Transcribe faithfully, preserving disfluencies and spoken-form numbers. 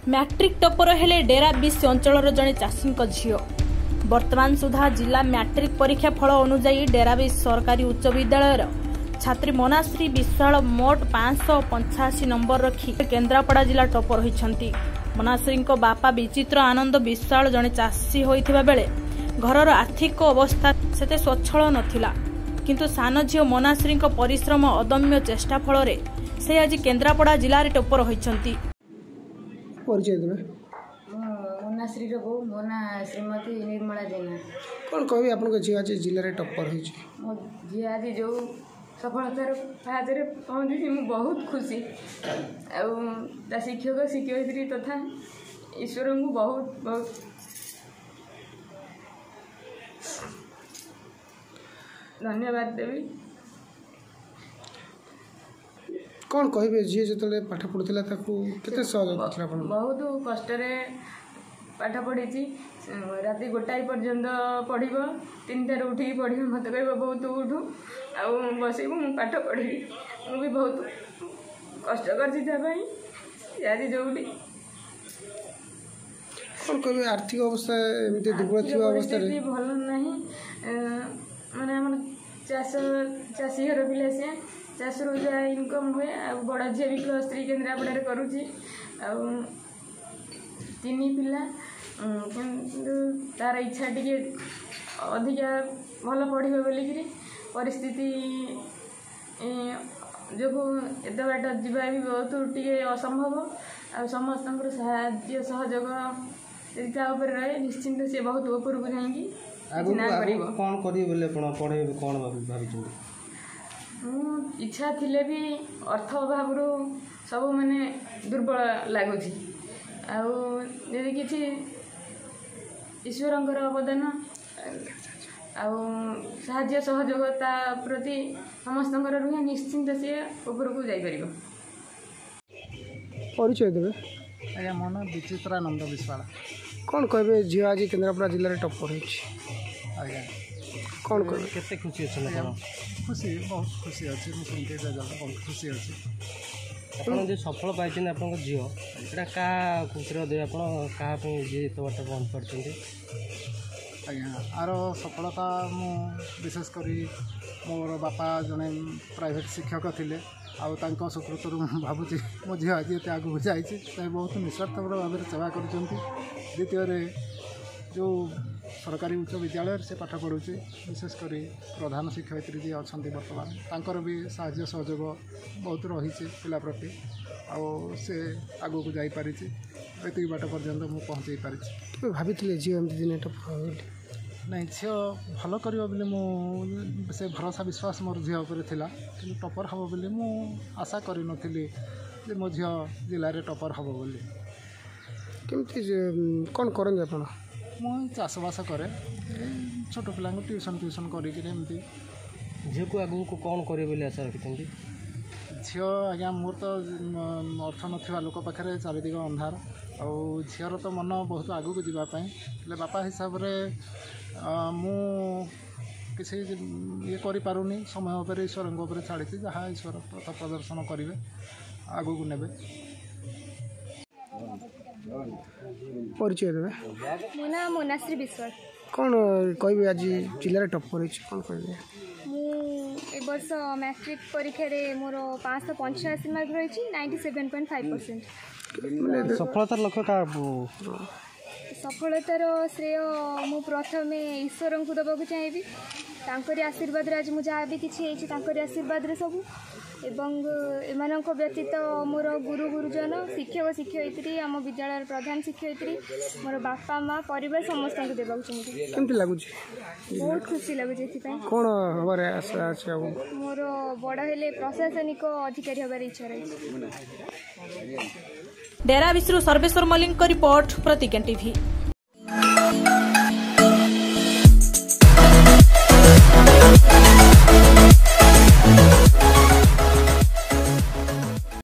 Matric टपर हेले डेरा बीस अंचल जड़े चाषी झील वर्तमान सुधा जिला मैट्रिक परीक्षा फल अनुजाई डेराबीस सरकारी उच्च विद्यालय छात्री मोनाश्री विश्वाल मोट पांच सौ पंचाशी नंबर रखी केन्द्रापड़ा जिला टपर होती। मोनाश्री बापा विचित्र आनंद विश्वाल जड़े चाषी होता बेले घरर आर्थिक अवस्था सेते स्वच्छल नथिला, किंतु सान झील मोनाश्री परिश्रम अदम्य चेष्टा फल से आज केन्द्रापड़ा जिले टपर होती। परिचय देवे मोनाश्री रो मो ना श्रीमती निर्मला जेना। कौन कह आपन झी आज जिले में टप्पर हो मो झी आज जो सफलतार पाहचरे पहुँची मु बहुत खुशी आ शिक्षक शिक्षयित्री तथा ईश्वर को बहुत बहुत धन्यवाद देवी। कौन कहे झी जो पाठ पढ़ुला केते सहयोग बहुत कष्ट पाठ पढ़ी राति गोटाए पर्यंत पढ़ तीन टार उठिक पढ़ मत कह बहुत उठू आ बस पाठ पढ़ी मुझे बहुत कष्ट कर जो कौन कह आर्थिक अवस्था एमती दुर्बल थी अवस्था भल ना माने आम चाष चाषी घर पिला सी चाष रू जहाँ इनकम हुए आ बड़ झी भी प्लस थ्री केन्द्रापड़ा करुच्ची तीन पिला किंतु तार इच्छा टी अधिका भल पढ़ बोलिकी परिस्थिति जो एत बाट जावा भी बहुत टी असंभव आ समस्त साहाय्य सहयोग रहे निश्चिंत सी बहुत ऊपर को जाएंगी कौन करें पढ़े कौन भाई इच्छा थिले भी अर्थ अभाव सब माने दुर्बल लगुच आदि किसी ईश्वर अवदान आहाଯ୍य सहयोगता प्रति समस्त रुहे निश्चिंत सी ऊपर को जापर। परिचय देवे आज्ञा मो ना विचित्रानंद विश्वाल। कौन कहे झी आज केन्द्रापड़ा जिले में टप्पर हो आज्ञा कौन कह केते खुशी अच्छे खुशी बहुत खुशी अच्छी मुझे बहुत खुशी अच्छी आप जो सफल पाई आप झील यहाँ क्या खुशी दे आप जी तो बाट बंद कर आज्ञा आर सफलता मु विशेषकर मोर बापा जड़े प्राइवेट शिक्षक थे आउ सुकृत भावुँ मो झी आज ये आगे जाइए बहुत निस्वार्थ भाव में सेवा कर जो सरकारी उच्च विद्यालय से पाठ पढ़ुचे विशेषकर प्रधान शिक्षयित्री जी अच्छा बर्तमान तांकर भी साहाय्य सहयोग बहुत रही पिला प्रति से आगू को जापारी ये बाट पर्यंत मुझे पहुँचे पारी भाभी झील दिन नहीं झी भल कर से भरोसा विश्वास मोर झी उपर था कि टपर हम बोली मु आशा कर नी मो झी जिले में टपर हम बोली केमती कौन करें आप मुझे चाषबास कै छोट पिला ट्यूशन ट्यूशन करमती झील को आगू को कौन करे आशा रखी झील आज्ञा मोर तो अर्थ ना लोक पाखे चारिदिग अंधार आउ झीर तो मन बहुत आगू को जावाई बापा हिसाब से मु किसी ये करूनी समय उपर ईश्वर छाड़ी जहाँ ईश्वर पथ प्रदर्शन करेंगे आगू को नेबे। परिचय देवे मो ना मोनाश्री विश्वाल। कौन कह आज जिले टप्पर कौन कह वर्ष मैट्रिक परीक्षा मोर पाँच सौ पंचाशी मार्क रही ninety seven point five percent सफलतार लक्ष्य क्या सफलतार श्रेय मु प्रथम ईश्वर को दबाक चाहिए तांकरी आशीर्वाद आज मुझे जहाँ भी किसी आशीर्वाद सब एवं एम व्यतीत मोर गुरु गुरुजन शिक्षक शिक्षयित्री आम विद्यालय प्रधान शिक्षयित्री मोर बापा माँ परिवार समस्त को देवाक चाहिए। केमती लगुच बहुत खुशी लगुच कौन हबार आशा अछि मोर बड़ हेले प्रशासनिक अधिकारी हबार इच्छा रही। Derabis Sarveswar Mallick report Pratigya TV.